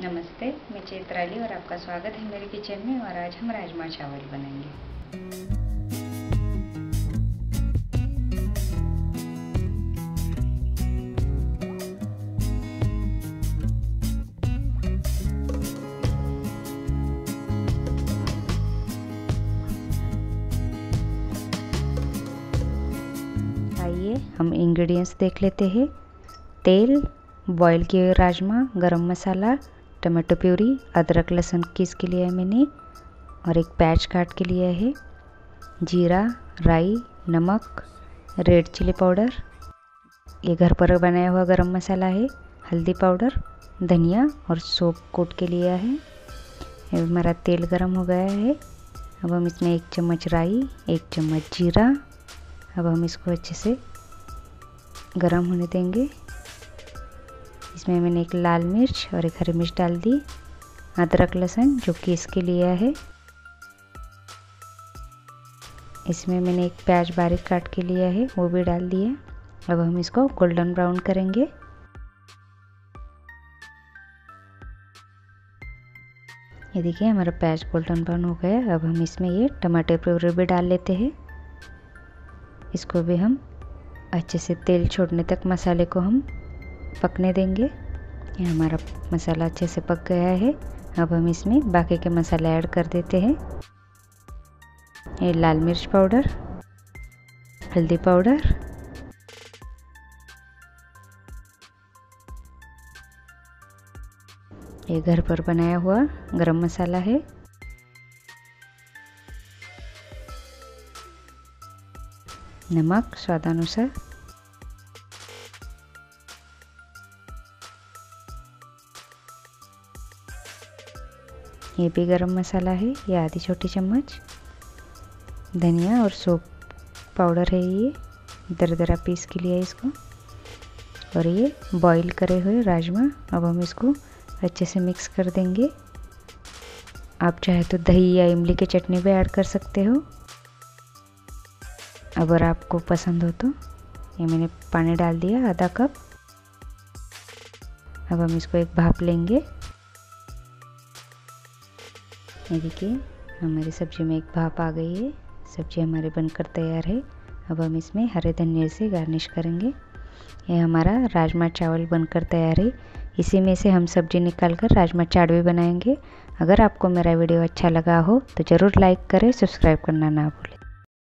नमस्ते, मैं चैत्राली और आपका स्वागत है मेरे किचन में। और आज हम राजमा चावल बनाएंगे। आइए हम इंग्रेडिएंट्स देख लेते हैं। तेल, बॉईल किए हुए राजमा, गरम मसाला, टमाटो प्यूरी, अदरक लहसुन किस के लिए है मैंने, और एक प्याज काट के लिया है, जीरा, राई, नमक, रेड चिली पाउडर, ये घर पर बनाया हुआ गरम मसाला है, हल्दी पाउडर, धनिया और सौंफ कूट के लिया है। अब हमारा तेल गरम हो गया है। अब हम इसमें 1 चम्मच राई, 1 चम्मच जीरा, अब हम इसको अच्छे से गरम होने देंगे। इसमें मैंने एक लाल मिर्च और एक हरी मिर्च डाल दी, अदरक लहसुन जो कि इसके लिए है। इसमें मैंने एक प्याज बारीक काट के लिया है, वो भी डाल दिया। अब हम इसको गोल्डन ब्राउन करेंगे। ये देखिए हमारा प्याज गोल्डन ब्राउन हो गया। अब हम इसमें ये टमाटर प्यूरी भी डाल लेते हैं। इसको भी हम अच्छे से तेल छोड़ने तक मसाले को हम पकने देंगे। ये हमारा मसाला अच्छे से पक गया है। अब हम इसमें बाकी के मसाले ऐड कर देते हैं। ये लाल मिर्च पाउडर, हल्दी पाउडर, ये घर पर बनाया हुआ गरम मसाला है, नमक स्वादानुसार, ये भी गरम मसाला है, ये आधी छोटी चम्मच, धनिया और सौंफ पाउडर है, ये दरदरा पीस के लिए इसको, और ये बॉईल करे हुए राजमा। अब हम इसको अच्छे से मिक्स कर देंगे। आप चाहे तो दही या इमली की चटनी भी ऐड कर सकते हो अगर आपको पसंद हो तो। ये मैंने पानी डाल दिया आधा कप। अब हम इसको एक भाप लेंगे। ये देखिए हमारी सब्जी में एक भाप आ गई है। सब्जी हमारी बनकर तैयार है। अब हम इसमें हरे धनिया से गार्निश करेंगे। ये हमारा राजमा चावल बनकर तैयार है। इसी में से हम सब्जी निकाल कर राजमा चाट भी बनाएंगे। अगर आपको मेरा वीडियो अच्छा लगा हो तो ज़रूर लाइक करें, सब्सक्राइब करना ना भूलें।